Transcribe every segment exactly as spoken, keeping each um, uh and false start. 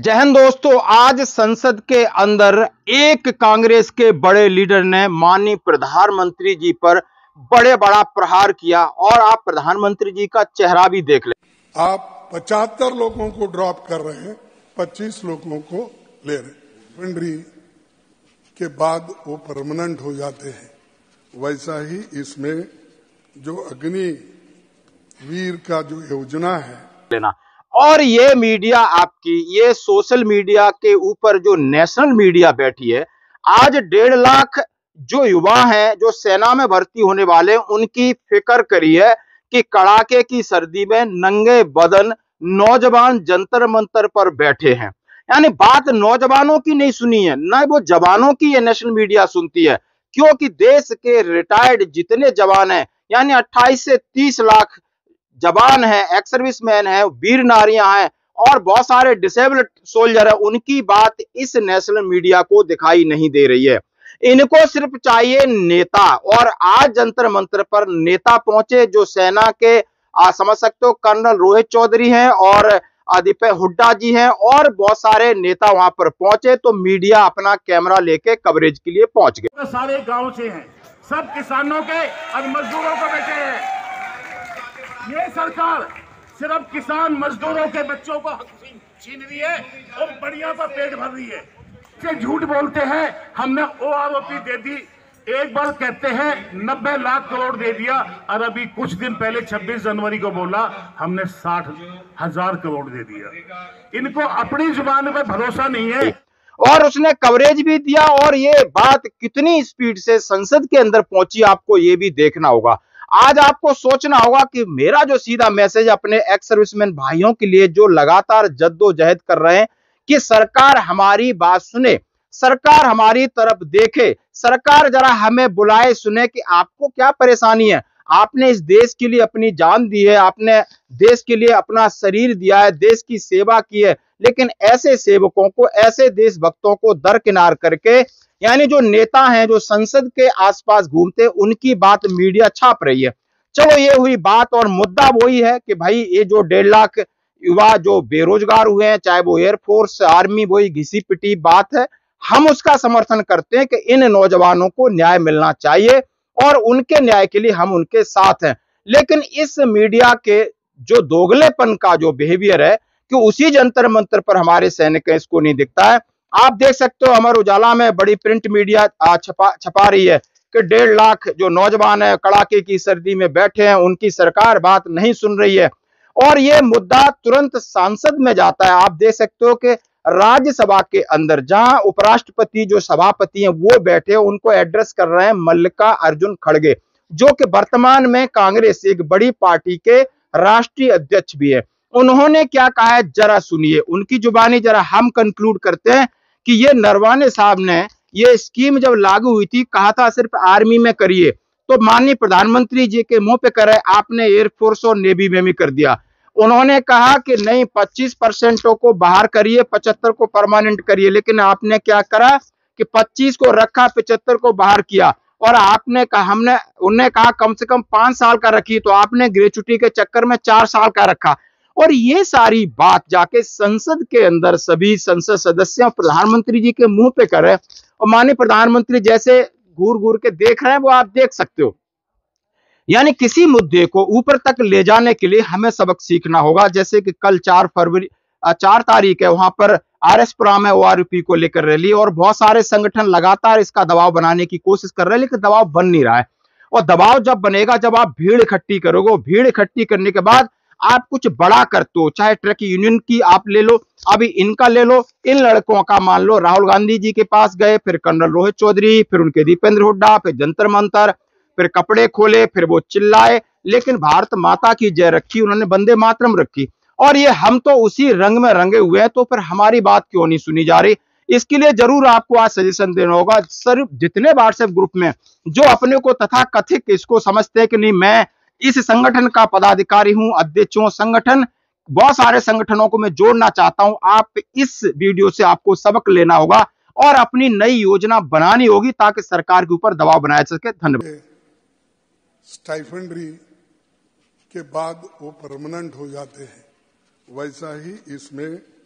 जय हिंद दोस्तों, आज संसद के अंदर एक कांग्रेस के बड़े लीडर ने माननीय प्रधानमंत्री जी पर बड़े बड़ा प्रहार किया और आप प्रधानमंत्री जी का चेहरा भी देख ले। आप पचहत्तर लोगों को ड्रॉप कर रहे हैं, पच्चीस लोगों को ले रहे हैं। पिंडरी के बाद वो परमानेंट हो जाते हैं, वैसा ही इसमें जो अग्नि वीर का जो योजना है लेना। और ये मीडिया आपकी, ये सोशल मीडिया के ऊपर जो नेशनल मीडिया बैठी है, आज डेढ़ लाख जो युवा हैं जो सेना में भर्ती होने वाले, उनकी फिक्र करी है कि कड़ाके की सर्दी में नंगे बदन नौजवान जंतर मंतर पर बैठे हैं। यानी बात नौजवानों की नहीं सुनी है, न वो जवानों की ये नेशनल मीडिया सुनती है, क्योंकि देश के रिटायर्ड जितने जवान हैं, यानी अट्ठाईस से तीस लाख जवान है, एक्स सर्विसमैन है, वीर नारियां हैं और बहुत सारे डिसेबल्ड सोल्जर है, उनकी बात इस नेशनल मीडिया को दिखाई नहीं दे रही है। इनको सिर्फ चाहिए नेता, और आज जंतर मंतर पर नेता पहुंचे जो सेना के आ, समझ सकते हो कर्नल रोहित चौधरी हैं और दीपक हुड्डा जी हैं और बहुत सारे नेता वहां पर पहुंचे, तो मीडिया अपना कैमरा लेके कवरेज के लिए पहुंच गए। सारे गांव से हैं, सब किसानों के और मजदूरों को बैठे हैं। ये सरकार सिर्फ किसान मजदूरों के बच्चों को छीन रही है और बढ़िया का पेट भर रही है। से झूठ बोलते हैं, हमने ओ आरोपी दे दी, एक बार कहते हैं नब्बे लाख करोड़ दे दिया, और अभी कुछ दिन पहले छब्बीस जनवरी को बोला हमने साठ हजार करोड़ दे दिया। इनको अपनी जुबान पे भरोसा नहीं है। और उसने कवरेज भी दिया, और ये बात कितनी स्पीड से संसद के अंदर पहुंची आपको ये भी देखना होगा। आज आपको सोचना होगा कि मेरा जो सीधा मैसेज अपने एक्स सर्विसमैन भाइयों के लिए जो लगातार जद्दोजहद कर रहे हैं कि सरकार हमारी बात सुने, सरकार हमारी तरफ देखे, सरकार जरा हमें बुलाए, सुने कि आपको क्या परेशानी है। आपने इस देश के लिए अपनी जान दी है, आपने देश के लिए अपना शरीर दिया है, देश की सेवा की है, लेकिन ऐसे सेवकों को, ऐसे देशभक्तों को दरकिनार करके, यानी जो नेता हैं जो संसद के आसपास घूमते, उनकी बात मीडिया छाप रही है। चलो ये हुई बात, और मुद्दा वही है कि भाई ये जो डेढ़ लाख युवा जो बेरोजगार हुए हैं, चाहे वो एयरफोर्स आर्मी, वही घिसी पिटी बात है। हम उसका समर्थन करते हैं कि इन नौजवानों को न्याय मिलना चाहिए और उनके न्याय के लिए हम उनके साथ हैं। लेकिन इस मीडिया के जो दोगलेपन का जो बिहेवियर है कि उसी जंतर मंतर पर हमारे सैनिक हैं, इसको नहीं दिखता है। आप देख सकते हो अमर उजाला में बड़ी प्रिंट मीडिया छपा छपा रही है कि डेढ़ लाख जो नौजवान है कड़ाके की सर्दी में बैठे हैं, उनकी सरकार बात नहीं सुन रही है, और ये मुद्दा तुरंत सांसद में जाता है। आप देख सकते हो कि राज्यसभा के अंदर जहां उपराष्ट्रपति जो सभापति हैं वो बैठे, उनको एड्रेस कर रहे हैं मल्लिका अर्जुन खड़गे, जो कि वर्तमान में कांग्रेस एक बड़ी पार्टी के राष्ट्रीय अध्यक्ष भी है। उन्होंने क्या कहा है जरा सुनिए, उनकी जुबानी जरा हम कंक्लूड करते हैं कि ये नरवाने साहब ने ये स्कीम जब लागू हुई थी, कहा था सिर्फ आर्मी में करिए, तो माननीय प्रधानमंत्री जी के मुंह पे करे, आपने एयरफोर्स और नेवी में भी कर दिया। उन्होंने कहा कि नहीं, पच्चीस परसेंटों को बाहर करिए, पचहत्तर को परमानेंट करिए, लेकिन आपने क्या करा कि पच्चीस को रखा, पचहत्तर को बाहर किया, और आपने कहा, हमने उन्होंने कहा कम से कम पांच साल का रखिए, तो आपने ग्रेचुटी के चक्कर में चार साल का रखा। और ये सारी बात जाके संसद के अंदर सभी संसद सदस्य प्रधानमंत्री जी के मुंह पे करे, और माननीय प्रधानमंत्री जैसे घूर घूर के देख रहे हैं, वो आप देख सकते हो। यानी किसी मुद्दे को ऊपर तक ले जाने के लिए हमें सबक सीखना होगा। जैसे कि कल चार फरवरी चार तारीख है, वहां पर आर एस पुरम है, ओआरपी को लेकर रैली, और बहुत सारे संगठन लगातार इसका दबाव बनाने की कोशिश कर रहे हैं, लेकिन दबाव बन नहीं रहा है। और दबाव जब बनेगा, जब आप भीड़ इकट्ठी करोगे, भीड़ इकट्ठी करने के बाद आप कुछ बड़ा करते हो, चाहे ट्रक यूनियन की आप ले लो, अभी इनका ले लो, इन लड़कों का मान लो, राहुल गांधी जी के पास गए, फिर कर्नल रोहित चौधरी, फिर उनके दीपेंद्र हुड्डा, फिर जंतर मंतर, फिर कपड़े खोले, फिर वो चिल्लाए, लेकिन भारत माता की जय रखी, उन्होंने वंदे मातरम रखी, और ये हम तो उसी रंग में रंगे हुए हैं, तो फिर हमारी बात क्यों नहीं सुनी जा रही। इसके लिए जरूर आपको आज सजेशन देना होगा। सर, जितने व्हाट्सएप ग्रुप में जो अपने को तथा कथित इसको समझते हैं कि नहीं मैं इस संगठन का पदाधिकारी हूं, अध्यक्ष हूं, संगठन बहुत सारे संगठनों को मैं जोड़ना चाहता हूं, आप इस वीडियो से आपको सबक लेना होगा और अपनी नई योजना बनानी होगी ताकि सरकार के ऊपर दबाव बनाया जा सके। धन्यवाद। स्टाइफेंड्री के बाद वो परमानेंट हो जाते हैं, वैसा ही इसमें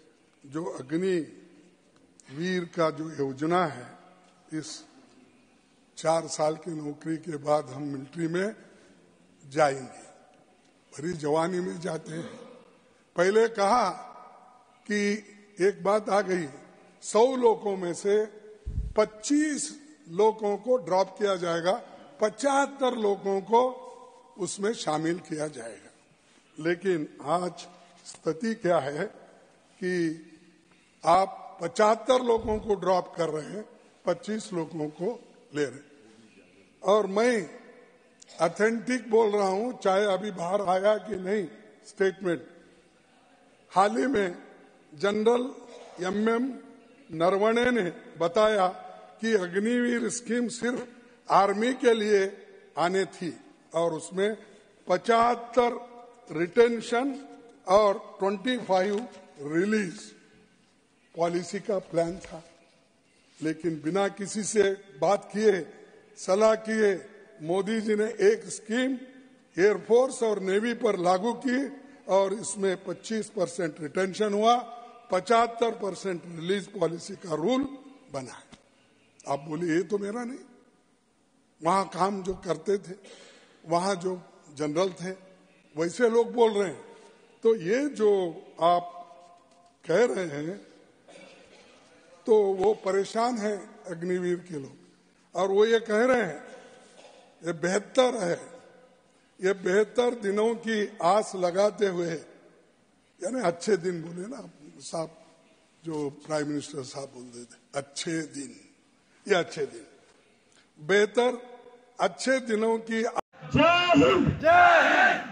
जो अग्निवीर का जो योजना है, इस चार साल की नौकरी के बाद हम मिलिट्री में जाएंगे। भरी जवानी में जाते हैं। पहले कहा कि एक बात आ गई, सौ लोगों में से पच्चीस लोगों को ड्रॉप किया जाएगा, पचहत्तर लोगों को उसमें शामिल किया जाएगा। लेकिन आज स्थिति क्या है कि आप पचहत्तर लोगों को ड्रॉप कर रहे हैं, पच्चीस लोगों को ले रहे हैं। और मैं ऑथेंटिक बोल रहा हूं, चाहे अभी बाहर आया कि नहीं स्टेटमेंट, हाल ही में जनरल एम एम नरवणे ने बताया कि अग्निवीर स्कीम सिर्फ आर्मी के लिए आने थी और उसमें पचहत्तर रिटेंशन और पच्चीस रिलीज पॉलिसी का प्लान था। लेकिन बिना किसी से बात किए, सलाह किए, मोदी जी ने एक स्कीम एयरफोर्स और नेवी पर लागू की और इसमें पच्चीस परसेंट रिटेंशन हुआ, पचहत्तर परसेंट रिलीज पॉलिसी का रूल बना है। आप बोलिए ये तो मेरा नहीं, वहां काम जो करते थे, वहां जो जनरल थे, वैसे लोग बोल रहे हैं। तो ये जो आप कह रहे हैं, तो वो परेशान है अग्निवीर के लोग, और वो ये कह रहे हैं ये बेहतर है, ये बेहतर दिनों की आस लगाते हुए, यानी अच्छे दिन बोले ना साहब, जो प्राइम मिनिस्टर साहब बोलते थे, अच्छे दिन, ये अच्छे दिन, बेहतर अच्छे दिनों की। जय हिंद, जय हिंद।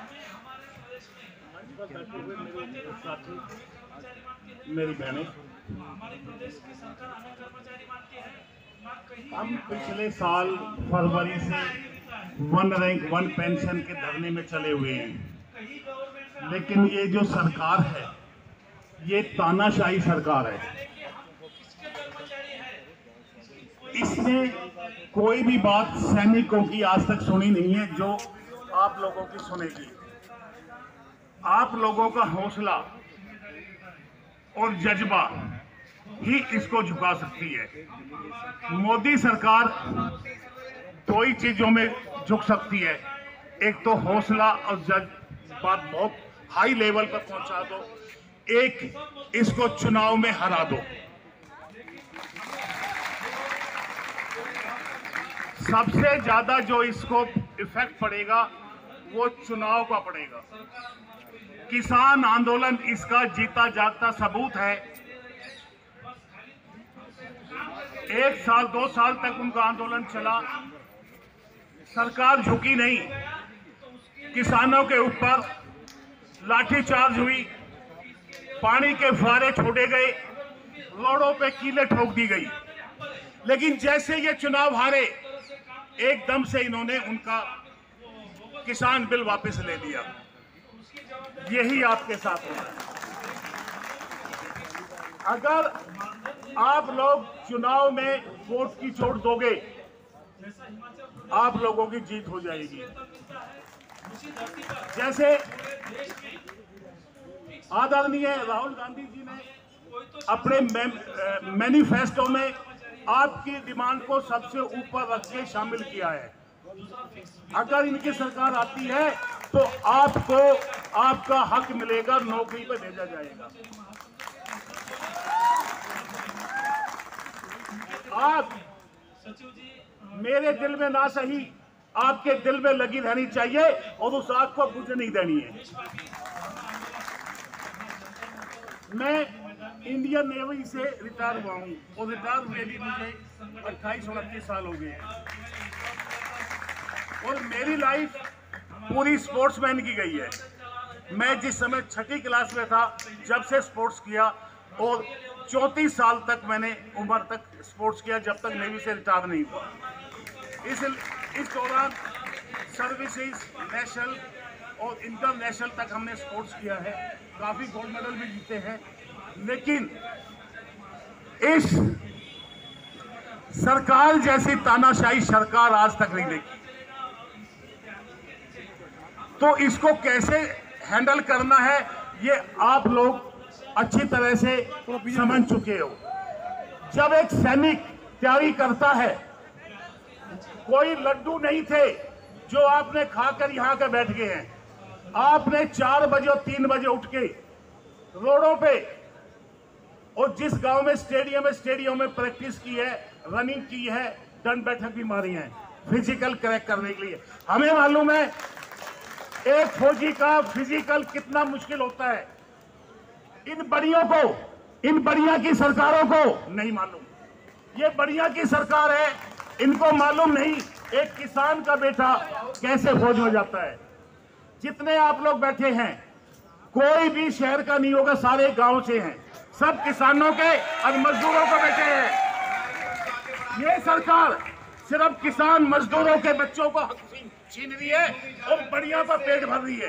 मेरी बहनें, हम पिछले साल फरवरी से वन रैंक वन पेंशन के धरने में चले हुए हैं, लेकिन ये जो सरकार है, ये तानाशाही सरकार है। इसने कोई भी बात सैनिकों की आज तक सुनी नहीं है जो आप लोगों की सुनेगी। आप लोगों का हौसला और जज्बा ही इसको झुका सकती है। मोदी सरकार दो ही चीजों में झुक सकती है, एक तो हौसला और जज्बा बहुत हाई लेवल पर पहुंचा दो, एक इसको चुनाव में हरा दो। सबसे ज्यादा जो इसको इफेक्ट पड़ेगा वो चुनाव का पड़ेगा। किसान आंदोलन इसका जीता जागता सबूत है। एक साल दो साल तक उनका आंदोलन चला, सरकार झुकी नहीं, किसानों के ऊपर लाठीचार्ज हुई, पानी के फुहारे छोड़े गए, रोडों पे कीलें ठोक दी गई। लेकिन जैसे ये चुनाव हारे, एकदम से इन्होंने उनका किसान बिल वापस ले लिया। यही आपके साथ हो रहा है। अगर आप लोग चुनाव में वोट की चोट दोगे, आप लोगों की जीत हो जाएगी। जैसे आदरणीय राहुल गांधी जी ने अपने मैनिफेस्टो में आपकी डिमांड को सबसे ऊपर रख के शामिल किया है। अगर इनकी सरकार आती है तो आपको आपका हक मिलेगा, नौकरी पर भेजा जाएगा। आप मेरे दिल में ना सही, आपके दिल में लगी रहनी चाहिए और उस आग को बुझ नहीं देनी है। मैं इंडियन नेवी से रिटायर हुआ हूँ और रिटायर हुए भी मुझे अट्ठाईस उनतीस साल हो गए हैं और मेरी लाइफ पूरी स्पोर्ट्समैन की गई है। मैं जिस समय छठी क्लास में था जब से स्पोर्ट्स किया और चौंतीस साल तक मैंने उम्र तक स्पोर्ट्स किया, जब तक नेवी से रिटायर नहीं हुआ। इस इस दौरान सर्विसेज, नेशनल और इंटरनेशनल तक हमने स्पोर्ट्स किया है, काफ़ी गोल्ड मेडल भी जीते हैं। लेकिन इस सरकार जैसी तानाशाही सरकार आज तक नहीं देखी। तो इसको कैसे हैंडल करना है, ये आप लोग अच्छी तरह से समझ चुके हो। जब एक सैनिक तैयारी करता है, कोई लड्डू नहीं थे जो आपने खाकर यहां के बैठ गए हैं। आपने चार बजे और तीन बजे उठ के रोडों पे और जिस गांव में स्टेडियम है स्टेडियम में प्रैक्टिस की है, रनिंग की है, दंड बैठक भी मारी है फिजिकल क्रैक करने के लिए। हमें मालूम है एक फौजी का फिजिकल कितना मुश्किल होता है। इन बड़ियों को, इन बढ़िया की सरकारों को नहीं मालूम। ये बढ़िया की सरकार है, इनको मालूम नहीं एक किसान का बेटा कैसे फौज में जाता है। जितने आप लोग बैठे हैं कोई भी शहर का नहीं होगा, सारे गांव से हैं, सब किसानों के और मजदूरों को बैठे हैं। ये सरकार सिर्फ किसान मजदूरों के बच्चों को हक छीन रही है और बढ़िया पर पेट भर रही है।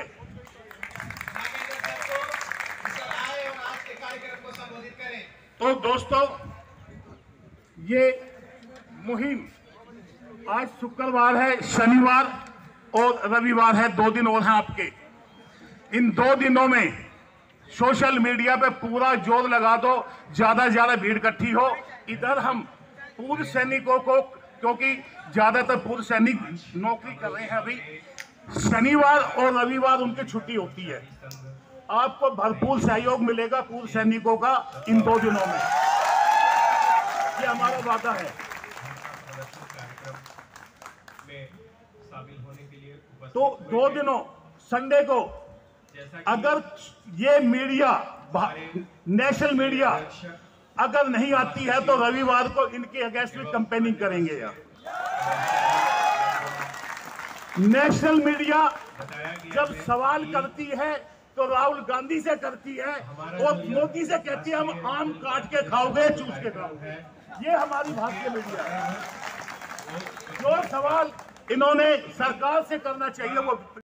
तो दोस्तों, ये मुहिम आज शुक्रवार है, शनिवार और रविवार है, दो दिन और हैं आपके। इन दो दिनों में सोशल मीडिया पे पूरा जोर लगा दो, ज्यादा ज्यादा भीड़ इकट्ठी हो। इधर हम पूर्व सैनिकों को, क्योंकि ज्यादातर पूर्व सैनिक नौकरी कर रहे हैं अभी, शनिवार और रविवार उनकी छुट्टी होती है। आपको भरपूर सहयोग मिलेगा पूर्व सैनिकों का इन दो दिनों में, ये हमारा वादा है। तो दो दिनों संडे को अगर ये मीडिया, नेशनल मीडिया अगर नहीं आती है तो रविवार को इनके अगेंस्ट में कैंपेनिंग करेंगे यार। नेशनल मीडिया जब सवाल करती है तो राहुल गांधी से करती है और मोदी से कहती है हम आम काट के खाओगे, चूस के खाओगे। ये हमारी भारतीय मीडिया है। जो सवाल इन्होंने सरकार से करना चाहिए वो